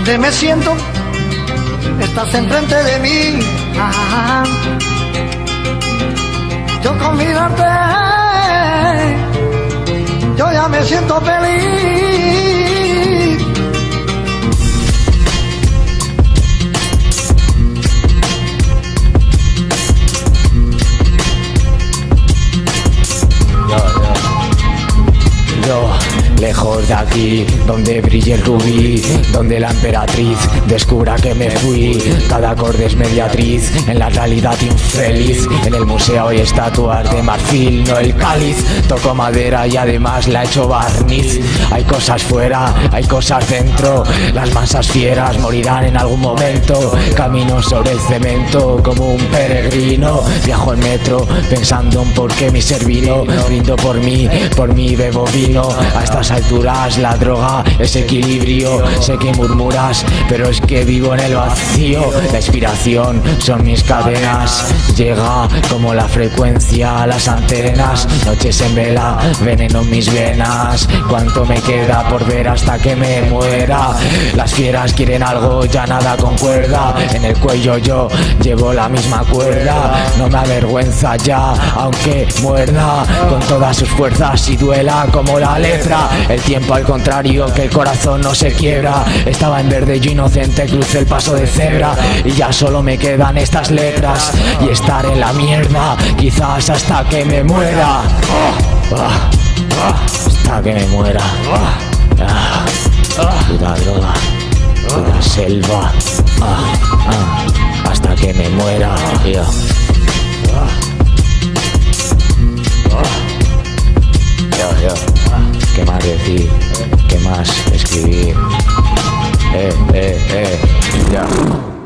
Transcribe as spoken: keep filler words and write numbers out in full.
donde me siento, estás enfrente de mí. Ah, yo con mirarte, yo ya me siento feliz. Lejos de aquí, donde brille el rubí, donde la emperatriz descubra que me fui. Cada acorde es mediatriz en la realidad infeliz. En el museo hay estatuas de marfil, no el cáliz. Toco madera y además la echo barniz. Hay cosas fuera, hay cosas dentro. Las mansas fieras morirán en algún momento. Camino sobre el cemento como un peregrino. Viajo en metro pensando en por qué mi ser vino. Brindo por mí, por mí bebo vino. A estas alturas la droga es equilibrio. Sé que murmuras, pero es que vivo en el vacío. La inspiración son mis cadenas. Llega como la frecuencia a las antenas. Noches en vela, veneno en mis venas. Cuánto me queda por ver hasta que me muera. Las fieras quieren algo, ya nada concuerda. En el cuello yo llevo la misma cuerda. No me avergüenza ya, aunque muerda con todas sus fuerzas y duela como la letra. El tiempo al contrario, que el corazón no se quiebra. Estaba en verde yo inocente, crucé el paso de cebra. Y ya solo me quedan estas letras y estar en la mierda, quizás hasta que me muera. oh, oh, oh, Hasta que me muera. oh, oh, Puta droga, puta selva. oh, oh, Hasta que me muera, tío. Yo, yo. ¿Qué más decir? ¿Qué más escribir? Eh, eh, eh, ya.